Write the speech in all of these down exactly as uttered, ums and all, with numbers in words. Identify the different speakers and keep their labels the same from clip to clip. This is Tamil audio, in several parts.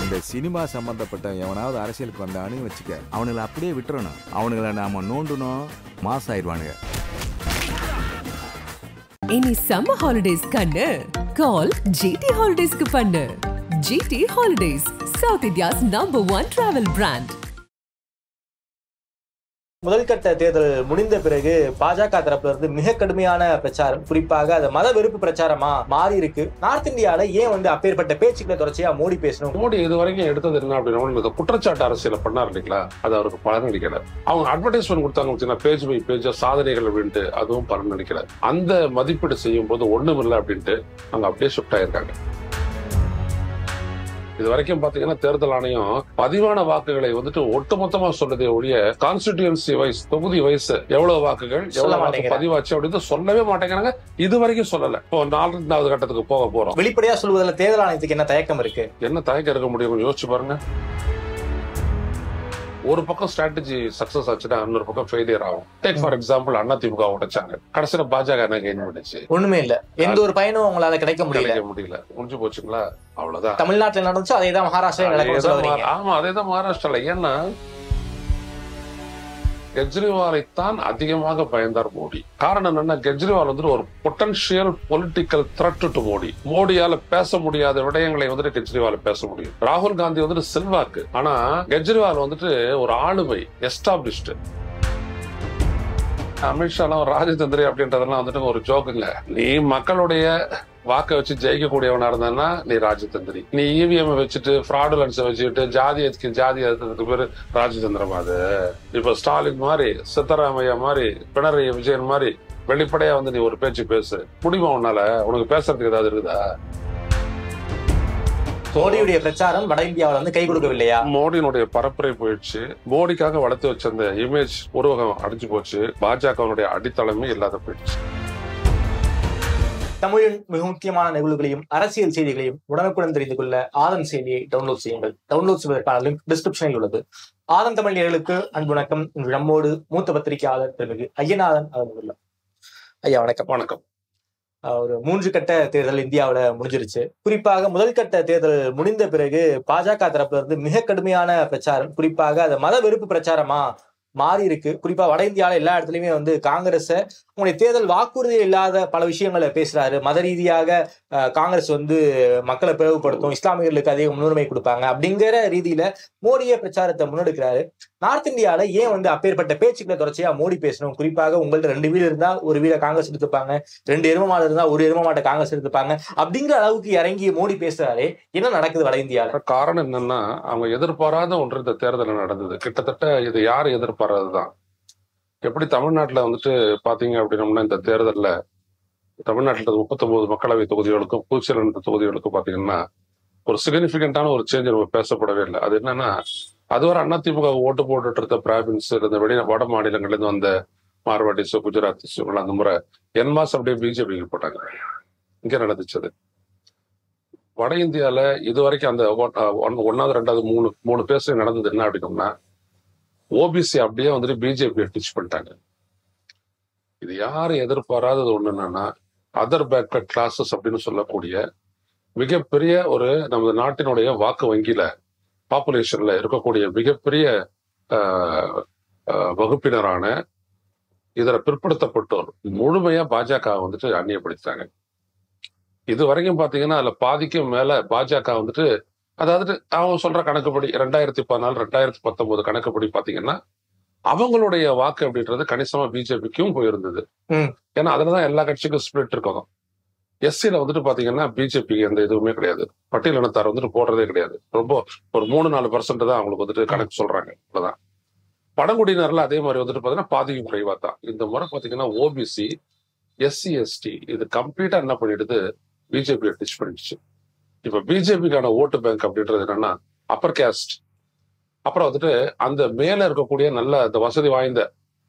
Speaker 1: இந்த சினிமா சம்பந்தப்பட்ட எவனாவது அரசியலுக்கு வந்தான்னு வச்சுக்க, அவனுங்களை அப்படியே விட்டுறணும். அவனுங்களை நாம நோண்டணும், மாஸ் ஆயிடுவானுங்க.
Speaker 2: இனி சம்மர் ஹாலிடேஸ் கண்ணு கால் ஜிடி ஹாலிடேஸ்க்கு பண்ணு. GT holidays, south India's number one travel brand.
Speaker 3: முதல்கட்ட தேர்தல் முடிந்த பிறகு பாஜக தரப்புல இருந்து மிக கடுமையான பிரச்சாரம், குறிப்பாக அது மத வெறுப்பு பிரச்சாரமா மாறி இருக்கு. நார்த் இந்தியால ஏன் வந்து அப்பேற்பட்ட பேச்சுக்களை தொடர்ச்சியா மோடி பேசணும்?
Speaker 4: மோடி இது வரைக்கும் எடுத்தது என்ன அப்படின்னா, குற்றச்சாட்டு அரசியல பண்ணார் இல்லைங்களா, அது அவருக்கு பலன் அளிக்கல. அவங்க அட்வர்டைஸ்மெண்ட் கொடுத்தாங்க பேஜ் பை பேஜ் சாதனைகள் அப்படின்ட்டு, அதுவும் பலன் அளிக்கல. அந்த மதிப்பீடு செய்யும் போது ஒண்ணும் இல்லை அப்படின்ட்டு அவங்க அப்படியே ஷிஃப்ட் ஆயிருக்காங்க. இது வரைக்கும் பாத்தீங்கன்னா தேர்தல் ஆணையம் பதிவான வாக்குகளை வந்துட்டு ஒட்டுமொத்தமா சொல்றதே ஒழிய கான்ஸ்டிடியூன்சி வைஸ், தொகுதி வயசு எவ்வளவு வாக்குகள் எவ்வளவு வாக்கு பதிவாச்சு அப்படின்னு சொல்லவே மாட்டேங்கிறாங்க. இது வரைக்கும் சொல்லல. இப்போ நான்காவது கட்டத்துக்கு போக போறோம்.
Speaker 3: வெளிப்படையா சொல்வதில் தேர்தல் ஆணையத்துக்கு என்ன தயக்கம் இருக்கு?
Speaker 4: என்ன தயக்கம் இருக்க முடியும் யோசிச்சு பாருங்க. ஒரு பக்கம் ஸ்ட்ராட்டஜி சக்சஸ் ஆச்சுன்னா இன்னொரு பக்கம் ஃபெயிலியர் ஆகும். டேக் ஃபார் எக்ஸாம்பிள், அதிமுக உடைச்சாங்க, கடைசியில பாஜக என்ன கெயின் பண்ணிச்சு? ஒண்ணுமே இல்ல. எந்த ஒரு பயனும் உங்களால கிடைக்க முடியல முடியல முடிஞ்சு போச்சுங்களா, அவ்வளவுதான். தமிழ்நாட்டுல நடந்துச்சு, அதே தான் மகாராஷ்டிரா. ஆமா, அதே தான் மகாராஷ்டிரால. ஏன்னா கெஜ்ரிவாலை தான் அதிகமாக பயந்தார் மோடி. காரணம் என்னன்னா, கெஜ்ரிவால் வந்துட்டு ஒரு potential political threat to Modi. மோடியால பேச முடியாத விடயங்களை வந்துட்டு கெஜ்ரிவால் பேச முடியும். ராகுல் காந்தி வந்துட்டு செல்வாக்கு, ஆனா கெஜ்ரிவால் வந்துட்டு ஒரு ஆளுமை, எஸ்டாப்ளிஷ்டு. அமித்ஷாலாம் ராஜதந்திரி அப்படின்றதெல்லாம் வந்துட்டு ஒரு ஜோக்குங்க. நீ மக்களுடைய வாக்க வச்சு ஜெயிக்கக்கூடியவனா இருந்தா நீ ராஜதந்திரி. நீ இவிஎம் வச்சுட்டு ஃப்ராடுலன்ஸ் வச்சுட்டு ஜாதி ஜாதி எதிர்த்ததுக்கு பேரு ராஜதந்திரம். அது இப்ப ஸ்டாலின் மாதிரி, சித்தராமையா மாதிரி, பினராயி விஜயன் மாதிரி வெளிப்படையா வந்து நீ ஒரு பேச்சு பேசு முடியுமா? உன்னால உனக்கு பேசுறதுக்கு ஏதாவது இருக்குதா?
Speaker 3: மோடியுடைய பிரச்சாரம் வட இந்தியாவில் வந்து கை கொடுக்கவில்லையா?
Speaker 4: மோடியினுடைய பரப்புரை போயிடுச்சு. மோடிக்காக வளர்த்து வச்ச அந்த இமேஜ் உருவகம் அடிச்சு போச்சு. பாஜகவுடைய அடித்தளமே இல்லாத போயிடுச்சு.
Speaker 3: தமிழின் மிக முக்கியமான நிகழ்வுகளையும் அரசியல் செய்திகளையும் உடனுக்குடன் தெரிந்து கொள்ள ஆதன் செய்தியை டவுன்லோட் செய்யுங்கள். டவுன்லோட் செய்வதற்கான லிங்க் டிஸ்கிரிப்ஷனில் உள்ளது. ஆதன் தமிழ் நேயர்களுக்கு அன்பு வணக்கம். இன்று நம்மோடு மூத்த பத்திரிகையாளர் திருமிகு ஐயநாதன் அவர்கள். ஐயா வணக்கம்.
Speaker 4: வணக்கம்.
Speaker 3: ஒரு மூன்று கட்ட தேர்தல் இந்தியாவில முடிஞ்சிருச்சு. குறிப்பாக முதல் கட்ட தேர்தல் முடிந்த பிறகு பாஜக தரப்புல இருந்து மிக கடுமையான பிரச்சாரம், குறிப்பாக அது மத வெறுப்பு பிரச்சாரமா மாறி இருக்கு. குறிப்பா வட இந்தியாவில எல்லா இடத்துலயுமே வந்து காங்கிரஸ் உங்களுடைய தேர்தல் வாக்குறுதிகள் இல்லாத பல விஷயங்களை பேசுறாரு. மத ரீதியாக காங்கிரஸ் வந்து மக்களை பிளவுபடுத்தும், இஸ்லாமியர்களுக்கு அதிக முன்னுரிமை கொடுப்பாங்க அப்படிங்கிற ரீதியில மோடியே பிரச்சாரத்தை முன்னெடுக்கிறாரு. நார்த் இந்தியாவில ஏன் வந்து அப்பேற்பட்ட பேச்சுக்களை தொடர்ச்சியா மோடி பேசணும்? குறிப்பாக உங்கள்ட்ட ரெண்டு வீடு இருந்தா ஒரு வீட காங்கிரஸ் எடுத்துப்பாங்க, ரெண்டு எரும மாடு இருந்தா ஒரு எரும மாட்டை காங்கிரஸ் எடுத்துப்பாங்க அப்படிங்கிற அளவுக்கு இறங்கி மோடி பேசுறாரு. என்ன நடக்குது வட இந்தியாவில?
Speaker 4: காரணம் என்னன்னா, அவங்க எதிர்பாராத ஒன்று இந்த தேர்தல் நடந்தது. கிட்டத்தட்ட இது யாரு எதிர்பாராததுதான். எப்படி தமிழ்நாட்டுல வந்துட்டு பாத்தீங்க அப்படின்னோம்னா, இந்த தேர்தல்ல தமிழ்நாட்டுல முப்பத்தி ஒன்பது மக்களவை தொகுதிகளுக்கும் புதுச்சேரி தொகுதிகளுக்கும் பாத்தீங்கன்னா ஒரு சிக்னிபிகண்டான ஒரு சேஞ்ச் நம்ம பேசப்படவே இல்லை. அது என்னன்னா, அதுவரை அதிமுக ஓட்டு போட்டுட்டு இருந்த பிராவின்ஸ், இந்த வெளி வட மாநிலங்கள்ல இருந்து வந்த மார்வாடிஸ், குஜராத்திஸ் அந்த முறை என்மாஸ் அப்படியே பிஜேபிக்கு போட்டாங்க. இங்க நடந்துச்சது. வட இந்தியால இது வரைக்கும் அந்த ஒன்னாவது ரெண்டாவது மூணு மூணு பேச நடந்தது என்ன அப்படின்னோம்னா, ஓபிசி அப்படியே வந்துட்டு பிஜேபி டிச் பண்ணிட்டாங்க. இது யாரும் எதிர்பாராதது ஒண்ணு என்னன்னா, அதர் பேக்வர்ட் கிளாஸஸ் அப்படின்னு சொல்லக்கூடிய மிகப்பெரிய ஒரு நமது நாட்டினுடைய வாக்கு வங்கியில பாப்புலேஷன்ல இருக்கக்கூடிய மிகப்பெரிய வகுப்பினரான இதர பிற்படுத்தப்பட்டோர் முழுமையா பாஜக வந்துட்டு அந்நியப்படுத்திட்டாங்க. இது வரைக்கும் பாத்தீங்கன்னா அதுல பாதிக்கும் மேல பாஜக வந்துட்டு, அதாவது அவங்க சொல்ற கணக்குப்படி ரெண்டாயிரத்தி பதினாலு ரெண்டாயிரத்தி பத்தொன்பது கணக்குப்படி பாத்தீங்கன்னா அவங்களுடைய வாக்கு அப்படின்றது கணிசமா பிஜேபிக்கும் போயிருந்தது. ஏன்னா அதுலதான் எல்லா கட்சிக்கும் ஸ்பிளிட் இருக்கும். எஸ்சில வந்துட்டு பாத்தீங்கன்னா பிஜேபிக்கு எந்த இதுவுமே கிடையாது. பட்டியல் இனத்தார் வந்துட்டு போடுறதே கிடையாது. ரொம்ப ஒரு மூணு நாலு பர்சன்ட் தான் அவங்களுக்கு வந்துட்டு கணக்கு சொல்றாங்க. அவ்வளவுதான். பழங்குடியினர்ல அதே மாதிரி வந்துட்டு பாத்தீங்கன்னா பாதிக்கும் குறைவா தான். இந்த முறை பாத்தீங்கன்னா ஓபிசி, எஸ்சி, எஸ்டி இது கம்ப்ளீட்டா என்ன பண்ணிடுது, பிஜேபி டிச் பண்ணிடுச்சு. இப்ப பிஜேபிக்கான ஓட்டு பேங்க் அப்படின்றது என்னன்னா அப்பர் கேஸ்ட், அப்புறம் வந்துட்டு அந்த மேல இருக்கக்கூடிய நல்ல அந்த வசதி வாய்ந்த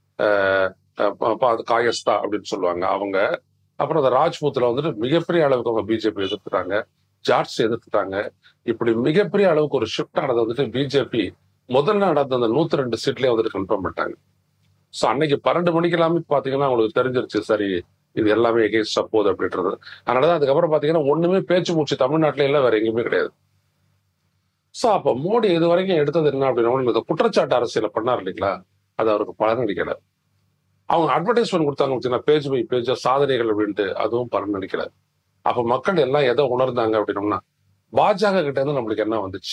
Speaker 4: காயஸ்தா அப்படின்னு சொல்லுவாங்க அவங்க, அப்புறம் அந்த ராஜ்பூத்ல வந்துட்டு மிகப்பெரிய அளவுக்கு அவங்க பிஜேபி எதிர்த்துட்டாங்க, ஜார்ஜ் எதிர்த்துட்டாங்க. இப்படி மிகப்பெரிய அளவுக்கு ஒரு ஷிஃப்ட் ஆனது வந்துட்டு பிஜேபி முதல்ல நடந்த அந்த நூத்தி ரெண்டு சீட்லயே வந்துட்டு கன்ஃபார்ம் பண்ணிட்டாங்க. சோ அன்னைக்கு பன்னெண்டு மணிக்கு எல்லாமே பாத்தீங்கன்னா அவங்களுக்கு தெரிஞ்சிருச்சு, சரி இது எல்லாமே எகெயின்ஸ்டா போகுது அப்படின்றது. அதனாலதான் அதுக்கப்புறம் பாத்தீங்கன்னா ஒண்ணுமே பேச்சு மூச்சு தமிழ்நாட்டுல எல்லாம் வேற எங்கேயுமே கிடையாது. சோ அப்ப மோடி இது வரைக்கும் எடுத்தது என்ன அப்படின்னா இந்த குற்றச்சாட்டு அரசியலை பண்ணார் இல்லைங்களா, அது அவருக்கு பலனளிக்கல. அவங்க அட்வர்டைஸ்மெண்ட் கொடுத்தாங்க பார்த்தீங்கன்னா, பேஜ் பை பேஜ் சாதனைகள் அப்படின்ட்டு, அதுவும் பலனளிக்கல. அப்ப மக்கள் எல்லாம் எதை உணர்ந்தாங்க அப்படின்னோம்னா, பாஜக கிட்ட இருந்து நம்மளுக்கு என்ன வந்துச்சு,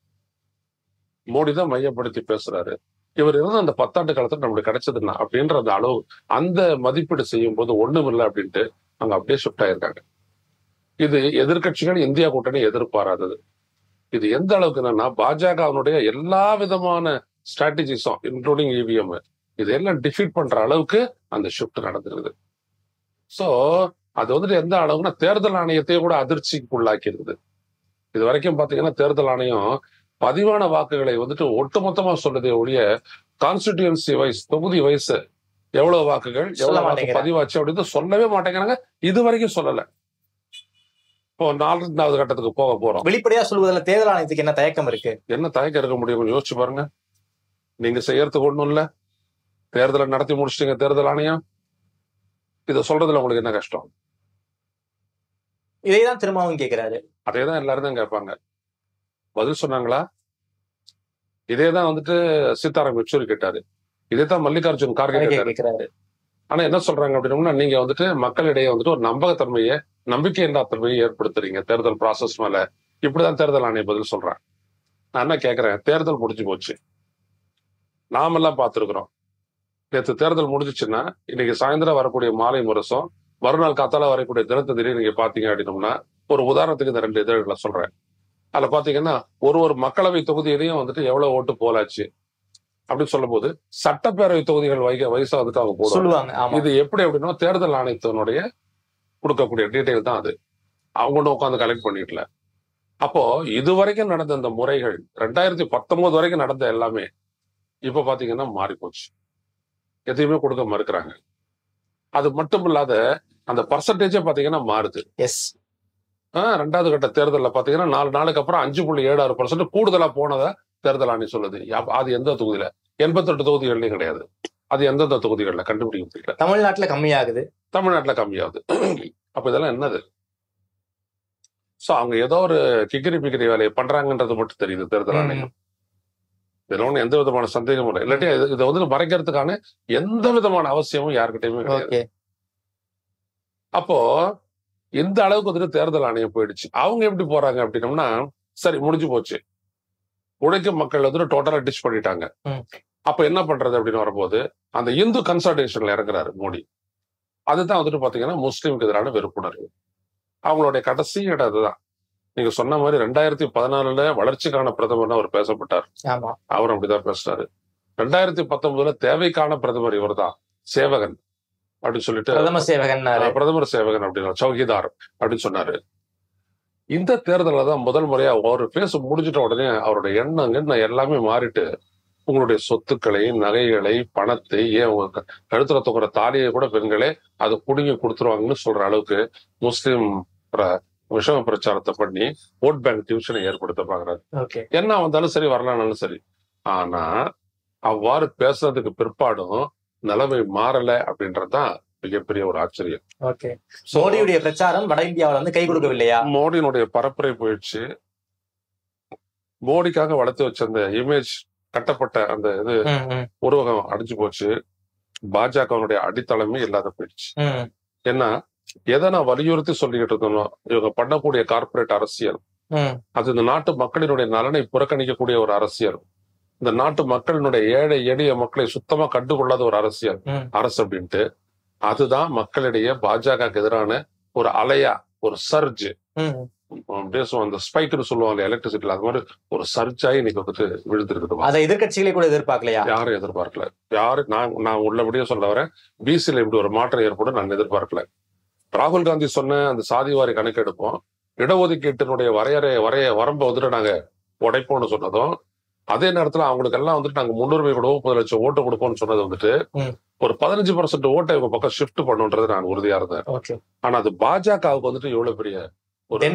Speaker 4: மோடி தான் மையப்படுத்தி பேசுறாரு, இவர் இருந்து அந்த பத்தாண்டு காலத்துல நம்மளுக்கு கிடைச்சதுன்னா அப்படின்ற அந்த அளவு அந்த மதிப்பீடு செய்யும் போது ஒண்ணும் இல்லை அப்படின்ட்டு அங்க அப்படியே ஷிஃப்ட் ஆயிருக்காங்க. இது எதிர்கட்சிகள் இந்தியா கூட்டணி எதிர்பாராதது. இது எந்த அளவுக்கு என்னன்னா, பாஜகவினுடைய எல்லா விதமான ஸ்ட்ராட்டஜிஸும் இன்க்ளூடிங் இவிஎம் இதெல்லாம் டிஃபீட் பண்ற அளவுக்கு அந்த ஷிஃப்ட் நடந்துருது. சோ அது வந்துட்டு எந்த அளவுக்குன்னா, தேர்தல் ஆணையத்தையே கூட அதிர்ச்சிக்கு உள்ளாக்கி இருக்குது. இது வரைக்கும் பாத்தீங்கன்னா தேர்தல் ஆணையம் பதிவான வாக்குகளை வந்துட்டு ஒட்டுமொத்தமா சொல்றதே ஒழிய கான்ஸ்டிடியூன்சி வைஸ் தொகுதி வைஸ் எவ்வளவு வாக்குகள் எவ்வளவு வாக்கு பதிவாச்சு அப்படின்னு சொல்லவே மாட்டேங்கிறாங்க. இது வரைக்கும் சொல்லல. இப்போ நாலாவது கட்டத்துக்கு போக போறோம்.
Speaker 3: வெளிப்படையா சொல்வதில் தேர்தல் ஆணையத்துக்கு என்ன தயக்கம் இருக்கு?
Speaker 4: என்ன தயக்கம் இருக்க முடியும்? கொஞ்சம் யோசிச்சு பாருங்க. நீங்க செய்யறதுக்கு ஒண்ணும் இல்ல, தேர்தலை நடத்தி முடிச்சிட்டீங்க தேர்தல் ஆணையம், இதை சொல்றதுல உங்களுக்கு என்ன கஷ்டம்?
Speaker 3: இதைதான் திரும்பவும் கேட்கிறாரு.
Speaker 4: அதேதான் எல்லாரும் தான் கேட்பாங்க. பதில் சொன்னாங்களா? இதேதான் வந்துட்டு சீதாராம் யெச்சூரி கேட்டாரு, இதே தான் மல்லிகார்ஜுன் கார்கே கேட்டாரு. ஆனா என்ன சொல்றாங்க அப்படின்னா, நீங்க வந்துட்டு மக்களிடையே வந்துட்டு ஒரு நம்பகத்தன்மையை நம்பிக்கையில்லா தன்மையை ஏற்படுத்துறீங்க தேர்தல் ப்ராசஸ் மேல. இப்படிதான் தேர்தல் ஆணையம் பதில் சொல்றேன். நான் என்ன கேட்கிறேன், தேர்தல் முடிஞ்சு போச்சு, நாமெல்லாம் பார்த்திருக்கிறோம். நேற்று தேர்தல் முடிஞ்சிச்சுன்னா இன்னைக்கு சாயந்தரம் வரக்கூடிய மாலை முரசம், மறுநாள் காத்தால வரக்கூடிய தினத்தந்திரி நீங்க பாத்தீங்க அப்படின்னோம்னா, ஒரு உதாரணத்துக்கு இந்த ரெண்டு இதழ்களை சொல்றேன். அதுல பாத்தீங்கன்னா ஒரு ஒரு மக்களவை தொகுதியிலையும் வந்துட்டு எவ்வளவு ஓட்டு போலாச்சு அப்படின்னு சொல்லும் போது சட்டப்பேரவை தொகுதிகள் வைக வயசா வந்துட்டு அவங்க போடுவாங்க. இது எப்படி அப்படின்னா, தேர்தல் ஆணையத்தினுடைய கொடுக்கக்கூடிய டீடைல் தான் அது. அவங்க உட்காந்து கலெக்ட் பண்ணிடல. அப்போ இது வரைக்கும் நடந்த இந்த முறைகள் ரெண்டாயிரத்தி பத்தொன்பது வரைக்கும் நடந்த எல்லாமே இப்ப பாத்தீங்கன்னா மாறி போச்சு. எதையுமே கொடுக்க மறுக்கிறாங்க. அது மட்டும் இல்லாத அந்த பர்சன்டேஜே பாத்தீங்கன்னா மாறுது.
Speaker 3: எஸ்,
Speaker 4: ரெண்டாவது கட்ட தேர்தலில் பாத்தீங்கன்னா நாலு நாளுக்கு அப்புறம் அஞ்சு புள்ளி ஏழு ஆறு பர்சன்ட் கூடுதலா போனதா தேர்தல் ஆணையம் சொல்லுது. அது எந்த தொகுதியில? எண்பத்தி எட்டு தொகுதிகள்லயும் கிடையாது. அது எந்தெந்த தொகுதிகளில் கண்டுபிடிக்க முடியல.
Speaker 3: தமிழ்நாட்டுல கம்மியாகுது.
Speaker 4: தமிழ்நாட்டுல கம்மியாகுது. அப்ப இதெல்லாம் என்னது? சோ அவங்க ஏதோ ஒரு கிக்கிரி பிக்கிரி வேலையை பண்றாங்கன்றது மட்டும் தெரியுது தேர்தல் ஆணையம். இதுல ஒண்ணு எந்த விதமான சந்தேகமும் இல்லை. இல்லாட்டி இதை வந்து மறைக்கிறதுக்கான எந்த விதமான அவசியமும் யாருக்கிட்டையுமே கிடையாது. அப்போ இந்த அளவுக்கு வந்துட்டு தேர்தல் ஆணையம் போயிடுச்சு. அவங்க எப்படி போறாங்க அப்படின்னம்னா, சரி முடிஞ்சு போச்சு, உழைக்கும் மக்கள் வந்துட்டு டோட்டலா டிச் பண்ணிட்டாங்க. அப்ப என்ன பண்றது அப்படின்னு வரும்போது அந்த இந்து கன்சல்டேஷன்ல இறங்குறாரு மோடி. அதுதான் வந்துட்டு பாத்தீங்கன்னா முஸ்லீமுக்கு எதிரான வெறுப்புணர்வு. அவங்களுடைய கடைசி இடம் அதுதான். நீங்க சொன்ன மாதிரி ரெண்டாயிரத்தி பதினாலுல வளர்ச்சிக்கான பிரதமர்னு அவர் பேசப்பட்டார். அவர் அப்படிதான் பேசினாரு. ரெண்டாயிரத்தி பத்தொன்பதுல தேவைக்கான பிரதமர் இவர் தான், சேவகன் அப்படின்னு சொல்லிட்டு
Speaker 3: பிரதமர் சேவகன்
Speaker 4: பிரதமர் சேவகன் அப்படின்னு சௌகிதார் அப்படின்னு சொன்னாரு. இந்த தேர்தலில் தான் முதல் முறையா ஒரு பேச முடிஞ்சிட்ட உடனே அவருடைய எண்ணங்க எல்லாமே மாறிட்டு, உங்களுடைய சொத்துக்களை, நகைகளை, பணத்தை, ஏன் உங்க கழுத்துல தொங்குற தாலியை கூட பெண்களே அதை புடுங்கி கொடுத்துருவாங்கன்னு சொல்ற அளவுக்கு முஸ்லிம் விஷம பிரச்சாரத்தை பண்ணி ஓட் பேங்க் டிவிஷனை ஏற்படுத்த பாக்குறாரு. என்ன வந்தாலும் சரி, வரலாம்னாலும் சரி. ஆனா அவ்வாறு பேசுறதுக்கு பிற்பாடும் நிலைமை மாறல அப்படின்றதுதான் மிகப்பெரிய ஒரு ஆச்சரியம்.
Speaker 3: மோடியுடைய பிரச்சாரம் வட இந்தியாவில் வந்து கை கொடுக்கவில்லையா?
Speaker 4: மோடியினுடைய பரப்புரை போயிடுச்சு. மோடிக்காக வளர்த்து வச்ச அந்த இமேஜ், கட்டப்பட்ட அந்த இது உருவகம் அடிஞ்சு போச்சு. பாஜகவினுடைய அடித்தளமே இல்லாத போயிடுச்சு. ஏன்னா எதை நான் வலியுறுத்தி சொல்லிக்கிட்டு இருந்தோம், இவங்க பண்ணக்கூடிய கார்பரேட் அரசியல், அது இந்த நாட்டு மக்களினுடைய நலனை புறக்கணிக்கக்கூடிய ஒரு அரசியல், இந்த நாட்டு மக்களினுடைய ஏழை எளிய மக்களை சுத்தமா கண்டுகொள்ளாத ஒரு அரசியல் அரசு அப்படின்ட்டு, அதுதான் மக்களிடையே பாஜகவுக்கு எதிரான ஒரு அலையா, ஒரு சர்ஜ் பேசுவோம், அந்த ஸ்பைக்னு சொல்லுவாங்க எலக்ட்ரிசிட்டில, அது மாதிரி ஒரு சர்ஜாயி இன்னைக்கு வந்துட்டு விழுந்திருக்கு.
Speaker 3: அதை எதிர்கட்சிகளே கூட எதிர்பார்க்கலையா? யாரும்
Speaker 4: எதிர்பார்க்கல. யாரு நான் நான் உள்ளபடியே சொல்ல வரேன், பிசில இப்படி ஒரு மாற்றம் ஏற்படும் நாங்க எதிர்பார்க்கல. ராகுல் காந்தி சொன்ன அந்த சாதிவாரி கணக்கெடுப்போம், இடஒதுக்கீட்டினுடைய வரையறை வரைய வரம்பை வந்துட்டு நாங்க உடைப்போம்னு சொன்னதும், அதே நேரத்துல அவங்களுக்கு எல்லாம் வந்துட்டு நாங்க முன்னுரிமை கொடுவோம், முப்பது லட்சம் ஓட்டு கொடுப்போம்னு சொன்னது வந்துட்டு ஒரு பதினஞ்சு பர்சன்ட் ஓட்டை இவங்க பக்கம் ஷிஃப்ட் பண்ணுன்றது நான் உறுதியா இருந்தேன். ஆனா அது பாஜகவுக்கு வந்துட்டு எவ்வளவு பெரிய ஒரு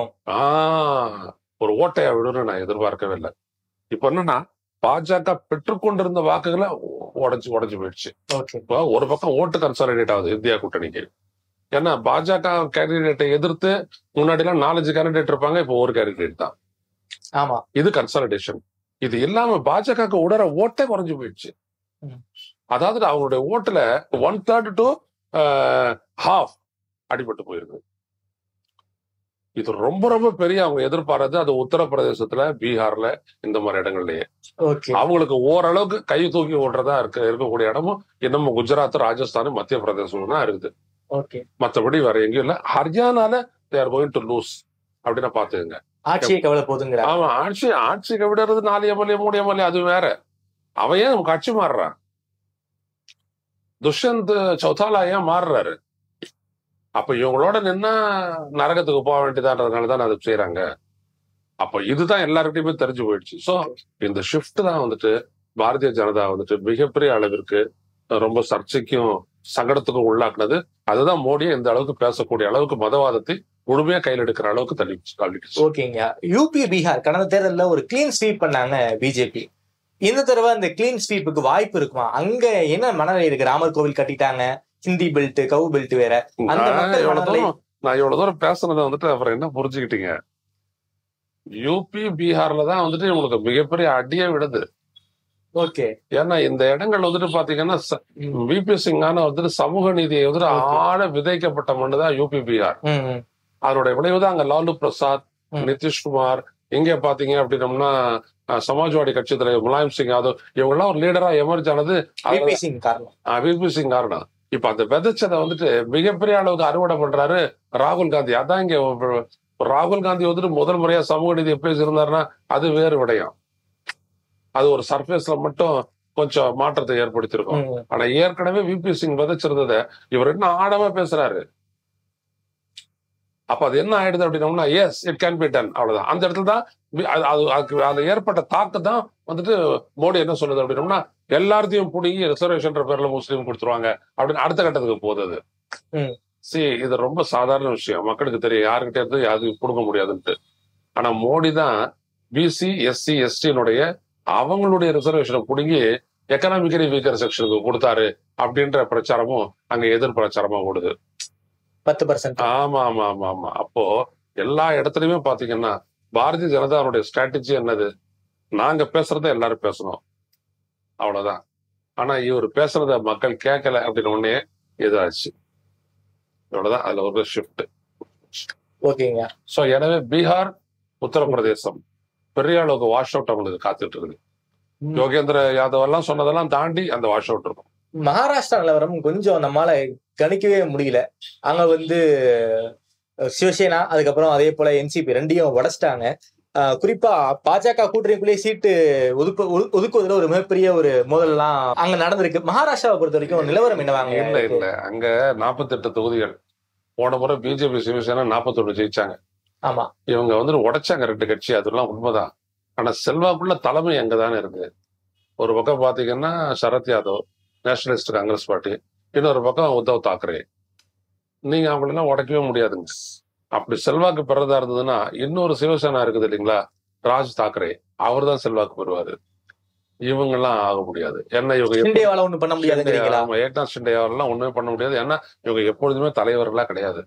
Speaker 4: ஆஹ் ஒரு ஓட்டையா விடுன்னு நான் எதிர்பார்க்கவே இல்லை. இப்ப என்னன்னா பாஜக பெற்றுக்கொண்டிருந்த வாக்குகளை உடஞ்சு உடஞ்சு போயிடுச்சு. இப்போ ஒரு பக்கம் ஓட்டு கன்சாலிடேட் ஆகுது இந்தியா கூட்டணிக்கு. ஏன்னா பாஜக கேண்டிடேட்டை எதிர்த்து முன்னாடி எல்லாம் நாலஞ்சு கேண்டிடேட் இருப்பாங்க, இப்போ ஒரு கேண்டிடேட் தான்.
Speaker 3: ஆமா,
Speaker 4: இது கன்சாலிடேஷன். இது இல்லாம பாஜகவுக்கு உடற ஓட்டே குறைஞ்சு போயிடுச்சு. அதாவது அவங்களுடைய ஓட்டுல ஒன் தேர்ட் டு ஹாஃப் அடிபட்டு போயிருக்கு. இது ரொம்ப ரொம்ப பெரிய அவங்க எதிர்பார்த்தது. அது உத்தரப்பிரதேசத்துல, பீகார்ல, இந்த மாதிரி இடங்கள்லயே அவங்களுக்கு ஓரளவுக்கு கை தூக்கி ஓடுறதா இருக்க இருக்கக்கூடிய இடமும் இன்னமும் குஜராத், ராஜஸ்தான், மத்திய பிரதேசம் தான் இருக்குது. மற்றபடி வேற எங்கேயும் இல்ல. ஹரியானால தேர் கோயிங் டு லூஸ் அப்படின்னு பாத்துக்கங்க.
Speaker 3: ஆட்சியை கவலை போதுங்க.
Speaker 4: ஆமா, ஆட்சி ஆட்சி கவிடுறது நாலு எம்எல்ஏ மூணு எம்எல்ஏ அது வேற. அவன் ஏன் நம்ம கட்சி மாறுறான்? துஷ்யந்த் சௌதாலா ஏன் மாறுறாரு? அப்ப இவங்களோட நின்னா நரகத்துக்கு போக வேண்டியதான்றதுனாலதான் அதை செய்யறாங்க. அப்ப இதுதான் எல்லாருக்கிட்டையுமே தெரிஞ்சு போயிடுச்சு. சோ இந்த ஷிஃப்ட் தான் வந்துட்டு பாரதிய ஜனதா வந்துட்டு மிகப்பெரிய அளவிற்கு ரொம்ப சர்ச்சைக்கும் சங்கடத்துக்கும் உள்ளாக்குனது. அதுதான் மோடியை இந்த அளவுக்கு பேசக்கூடிய அளவுக்கு மதவாதத்தை முழுமையா கையில் எடுக்கிற அளவுக்கு தள்ளி தள்ளிடுச்சு.
Speaker 3: ஓகேங்க. யூபி, பீகார் கடந்த தேர்தலில் ஒரு கிளீன் ஸ்வீப் பண்ணாங்க பிஜேபி. இந்த தடவை அந்த கிளீன் ஸ்வீப்புக்கு வாய்ப்பு இருக்குமா? அங்க என்ன மனநிலை இருக்கு? ராமர் கோவில் கட்டிட்டாங்க, ஹிந்தி பெல்ட், கவு பெல்ட் வேற. அந்த
Speaker 4: நான் இவ்வளவு தூரம் பேசுனதை வந்துட்டு அப்புறம் என்ன புரிஞ்சுக்கிட்டீங்க? யூபி, பீகார்ல தான் வந்துட்டு இவங்களுக்கு மிகப்பெரிய அடியே விடுது.
Speaker 3: ஓகே.
Speaker 4: ஏன்னா இந்த இடங்கள் வந்துட்டு பாத்தீங்கன்னா விபி சிங்கான வந்துட்டு சமூக நீதியை வந்துட்டு ஆழ விதைக்கப்பட்ட மண்ணுதான் யூபி, பீகார். அதனுடைய விளைவுதான் அங்க லாலு பிரசாத், நிதிஷ்குமார், இங்க பாத்தீங்க அப்படின்னம்னா சமாஜ்வாடி கட்சி தலைவர் முலாயம் சிங் யாதவ், இவங்க எல்லாம் ஒரு லீடரா எமர்ஜ் ஆனது விபி சிங் காரணம். இப்ப அந்த விதைச்சதை வந்துட்டு மிகப்பெரிய அளவுக்கு அறுவடை பண்றாரு ராகுல் காந்தி. அதான் இங்க ராகுல் காந்தி வந்துட்டு முதல் முறையா சமூக நீதி எப்படி இருந்தாருன்னா அது வேறு விடயம். அது ஒரு சர்ஃபேஸ்ல மட்டும் கொஞ்சம் மாற்றத்தை ஏற்படுத்தியிருக்கோம். ஆனா ஏற்கனவே விபி சிங் விதைச்சிருந்தத இவர் என்ன ஆழமா பேசுறாரு. அப்ப அது என்ன ஆயிடுது அப்படின்னா, yes it can be done, அவ்வளவுதான். அந்த இடத்துல தான் அது ஏற்பட்ட தாக்கு தான் வந்துட்டு மோடி என்ன சொல்லுது அப்படின்னா, எல்லாத்தையும் பிடிங்கி ரிசர்வேஷன் பேர்ல முஸ்லீம் கொடுத்துருவாங்க அப்படின்னு அடுத்த கட்டத்துக்கு போகுது. சி இது ரொம்ப சாதாரண விஷயம், மக்களுக்கு தெரியும் யாருக்கிட்டே இருந்து யாருக்கு கொடுக்க முடியாதுன்ட்டு. ஆனா மோடி தான் பிசி, எஸ்சி, எஸ்டினுடைய அவங்களுடைய ரிசர்வேஷனை பிடுங்கி எக்கனாமிக்கலி வீக்கர் செக்ஷனுக்கு கொடுத்தாரு அப்படின்ற பிரச்சாரமும் அங்க எதிர் பிரச்சாரமா ஓடுது.
Speaker 3: பத்து பர்சன்ட்.
Speaker 4: ஆமா ஆமா ஆமா ஆமா. அப்போ எல்லா இடத்துலயுமே பாத்தீங்கன்னா பாரதிய ஜனதாவுடைய ஸ்ட்ராட்டஜி என்னது? நாங்க பேசுறத எல்லாரும் பேசணும், அவ்வளவுதான். ஆனா இவர் பேசுறத மக்கள் கேட்கல அப்படின்னு உடனே இதாச்சு. இவ்வளவுதான், அதுல ஒரு ஷிஃப்ட்.
Speaker 3: ஓகேங்க.
Speaker 4: சோ எனவே பீகார், உத்தரப்பிரதேசம் பெரிய அளவுக்கு வாஷ் அவுட் அவங்களுக்கு காத்துட்டு இருக்குது. யோகேந்திர யாதவ் எல்லாம் சொன்னதெல்லாம் தாண்டி அந்த வாஷ் அவுட் இருக்கும்.
Speaker 3: மகாராஷ்டிரா நிலவரம் கொஞ்சம் நம்மளால கணிக்கவே முடியல. அங்க வந்து சிவசேனா, அதுக்கப்புறம் அதே போல என்சிபி ரெண்டையும் உடைச்சிட்டாங்க. குறிப்பா பாஜக கூட்டணிக்குள்ளேயே சீட்டு ஒதுக்கு ஒதுக்குவதில் ஒரு மிகப்பெரிய ஒரு மோதல் எல்லாம் அங்க நடந்திருக்கு. மகாராஷ்டிராவை பொறுத்த வரைக்கும் நிலவரம் என்னவாங்க?
Speaker 4: இல்ல இல்ல அங்க நாற்பத்தி எட்டு தொகுதிகள் போன முறை பிஜேபி, சிவசேனா நாற்பத்தி ஒண்ணு ஜெயிச்சாங்க.
Speaker 3: ஆமா,
Speaker 4: இவங்க வந்து உடைச்சாங்க ரெண்டு கட்சி, அதெல்லாம் உண்மைதான். ஆனா செல்வாக்குள்ள தலைமை அங்கதானே இருக்கு. ஒரு பக்கம் பாத்தீங்கன்னா Sharad Yadav, nationalist congress party, இன்னொரு பக்கம் உத்தவ் தாக்கரே. நீங்க அவங்களெல்லாம் உடைக்கவே முடியாதுங்க. அப்படி செல்வாக்கு பெறதா இருந்ததுன்னா இன்னொரு சிவசேனா இருக்குது இல்லைங்களா, ராஜ் தாக்கரே, அவர் தான் செல்வாக்கு பெறுவாரு. இவங்க எல்லாம் ஆக முடியாது. ஏன்னா இவங்க
Speaker 3: ஒண்ணு பண்ண முடியாது.
Speaker 4: ஏக்நாத் ஷிண்டேவாலாம் ஒண்ணுமே பண்ண முடியாது. ஏன்னா இவங்க எப்பொழுதுமே தலைவர்களா கிடையாது.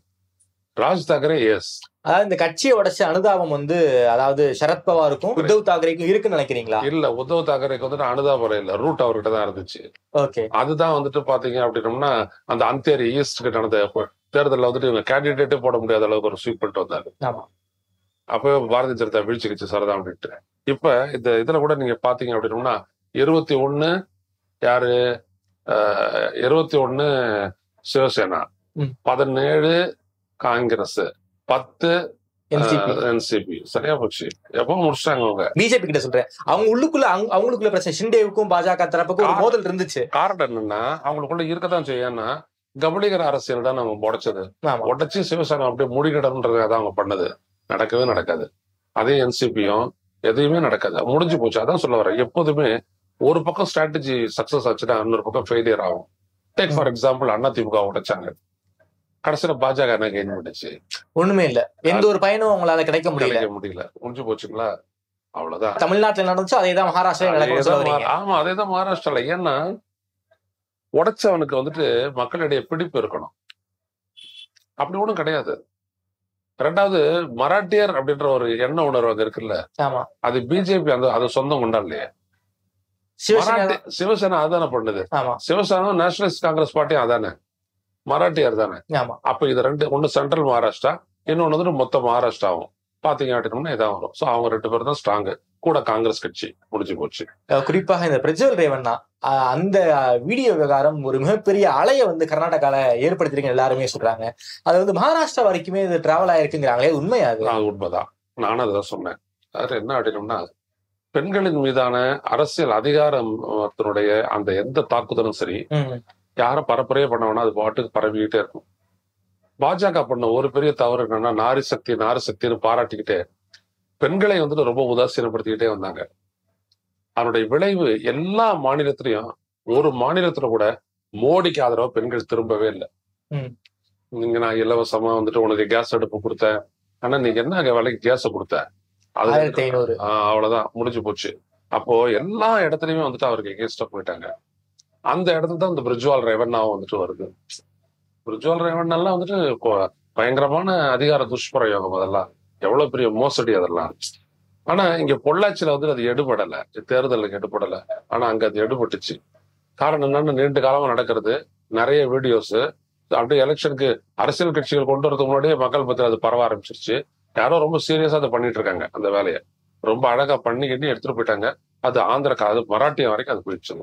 Speaker 4: ராஜ் தாக்கரே எஸ்.
Speaker 3: அதாவது இந்த கட்சியை உடைச்ச அனுதாபம் வந்து, அதாவது சரத்பவாருக்கும் உத்தவ் தாக்கரேக்கும் இருக்குன்னு நினைக்கிறீங்களா?
Speaker 4: இல்ல, உத்தவ் தாக்கரேக்கு வந்துட்டு அனுதாபம் இல்ல, ரூட் அவர்கிட்ட தான் இருந்துச்சு.
Speaker 3: ஓகே.
Speaker 4: அதுதான் வந்துட்டு பாத்தீங்க அப்படின்னம்னா அந்த அந்தேரி ஈஸ்ட் கிட்ட நடந்த தேர்தலில் வந்துட்டு இவங்க கேண்டிடேட்டே போட முடியாத அளவுக்கு ஒரு ஸ்வீப் பண்ணிட்டு வந்தாரு. அப்போ பாரதிய ஜனதா வீழ்ச்சி கட்சி சரதா அப்படின்ட்டு. இப்ப இந்த இதுல கூட நீங்க பாத்தீங்க அப்படின்னம்னா இருபத்தி ஒண்ணு யாரு, இருபத்தி ஒண்ணு சிவசேனா, பதினேழு காங்கிரஸ், பத்து என்சிபி. சரியா போச்சு. எப்போ முடிச்சிட்டாங்க அவங்க.
Speaker 3: பிஜேபி கிட்ட சொல்றேன், அவங்க உள்ளுக்குள்ள அவங்களுக்குள்ள பிரச்சனை, ஷிண்டேவுக்கும் பாஜக தரப்புக்கும் ஒரு மோதல் இருந்துச்சு.
Speaker 4: காரணம் என்னன்னா அவங்களுக்குள்ள இருக்கதான் செய்யன்னா கபடிகர அரசியல் தான் நம்ம உடைச்சது. உடைச்சு சிவசேனா அப்படியே முடிக்கிடன்றதான் அவங்க பண்ணது. நடக்கவே நடக்காது. அதே என்சிபியும் எதையுமே நடக்காது, முடிஞ்சு போச்சு. அதான் சொல்ல வரேன், எப்போதுமே ஒரு பக்கம் ஸ்ட்ராட்டஜி சக்சஸ் ஆச்சுன்னா இன்னொரு பக்கம் ஃபெயிலியர் ஆகும். Take for example, Anna DMK உடைச்சாங்க, கடைசியில பாஜக என்ன கெயின் பண்ணிச்சு?
Speaker 3: ஒண்ணுமே இல்ல. எந்த ஒரு பயனும் அவங்களால கிடைக்க முடியல
Speaker 4: முடியல முடிஞ்சு போச்சுங்களா, அவ்வளவுதான்.
Speaker 3: தமிழ்நாட்டுல நடந்துச்சு, அதேதான் மகாராஷ்டிரா.
Speaker 4: ஆமா, அதேதான் மகாராஷ்டிரால. ஏன்னா உடைச்சவனுக்கு வந்துட்டு மக்களிடையே பிடிப்பு இருக்கணும். அப்படி ஒண்ணும் கிடையாது. ரெண்டாவது மராட்டியர் அப்படின்ற ஒரு எண்ண உணர்வு அங்க இருக்குல்ல,
Speaker 3: ஆமா
Speaker 4: அது பிஜேபி அந்த அது சொந்தம் கொண்டா இல்லையா?
Speaker 3: சிவசேனா
Speaker 4: மராட்டி சிவசேனா அதானே பண்ணுது.
Speaker 3: ஆமா
Speaker 4: சிவசேனா நேஷனலிஸ்ட் காங்கிரஸ் பார்ட்டியும் அதானே, மராட்டியர் தானே.
Speaker 3: ஆமா
Speaker 4: அப்ப இது ரெண்டு, ஒண்ணு சென்ட்ரல் மகாராஷ்டிரா, இன்னொன்னு வந்துட்டு மொத்த மகாராஷ்டிராவும் பாத்தீங்க அப்படின்னா இதான் வரும். சோ அவங்க ரெண்டு பேரும் தான் ஸ்ட்ராங், கூட காங்கிரஸ் கட்சி முடிஞ்சு போச்சு.
Speaker 3: அஹ் குறிப்பாக இந்த பிரஜ்வல் ரேவண்ணா அஹ் அந்த வீடியோ விவகாரம் ஒரு மிகப்பெரிய அலையை வந்து கர்நாடகால ஏற்படுத்திருக்கீங்க எல்லாருமே சொல்றாங்க. அது வந்து மகாராஷ்டிரா வரைக்குமே இது டிராவல் ஆயிருக்குங்கிறாங்களே, உண்மையா அது?
Speaker 4: அது உண்மைதான், நானும் அதுதான் சொன்னேன். அது என்ன அப்படின்னோம்னா, பெண்களின் மீதான அரசியல் அதிகாரத்தினுடைய அந்த எந்த தாக்குதலும் சரி,
Speaker 3: ம்,
Speaker 4: யாரும் பரப்புரையே பண்ண வேணா அது பாட்டுக்கு பரவிக்கிட்டே இருக்கும். பாஜக பண்ண ஒரு பெரிய தவறு என்னன்னா, நாரி சக்தி நாரி சக்தின்னு பாராட்டிக்கிட்டே பெண்களை வந்துட்டு ரொம்ப உதாசீனப்படுத்திக்கிட்டே வந்தாங்க. அதனுடைய விளைவு எல்லா மாநிலத்திலையும், ஒரு மாநிலத்துல கூட மோடிக்கு ஆதரவா பெண்கள் திரும்பவே இல்லை.
Speaker 3: ம்.
Speaker 4: நீங்க நான் இலவசமா வந்துட்டு உனக்கு கேஸ் அடுப்பு கொடுத்தேன், ஆனா நீங்க என்ன விலைக்கு கேஸ கொடுத்த, அது
Speaker 3: ஆயிரத்தி ஐநூறு
Speaker 4: ஆஹ் அவ்வளவுதான் முடிஞ்சு போச்சு. அப்போ எல்லா இடத்துலயுமே வந்துட்டு அவருக்கு எகேன்ஸ்டா போயிட்டாங்க. அந்த இடத்துல தான் இந்த பிரிஜ்வால் ரேவண்ணாவும் வந்துட்டு வருது. பிரிஜ்வால் ரேவண்ணாலாம் வந்துட்டு கொ- பயங்கரமான அதிகார துஷ்பிரயோகம், அதெல்லாம் எவ்வளவு பெரிய மோசடி அதெல்லாம். ஆனா இங்க பொள்ளாச்சியில வந்து அது எடுபடல, தேர்தலுக்கு எடுபடல. ஆனா அங்க அது எடுபட்டுச்சு. காரணம் என்னன்னு, நீண்ட காலமா நடக்கிறது, நிறைய வீடியோஸ் அப்படியே எலெக்ஷனுக்கு அரசியல் கட்சிகள் கொண்டு வரதுக்கு முன்னாடியே மக்கள் பத்தி அது பரவ ஆரம்பிச்சிருச்சு. யாரோ ரொம்ப சீரியஸா அதை பண்ணிட்டு இருக்காங்க, அந்த வேலையை ரொம்ப அழகா பண்ணி கட்டி எடுத்துட்டு போயிட்டாங்க. அது ஆந்திர, அது மராட்டியம் வரைக்கும் அது போயிடுச்சு.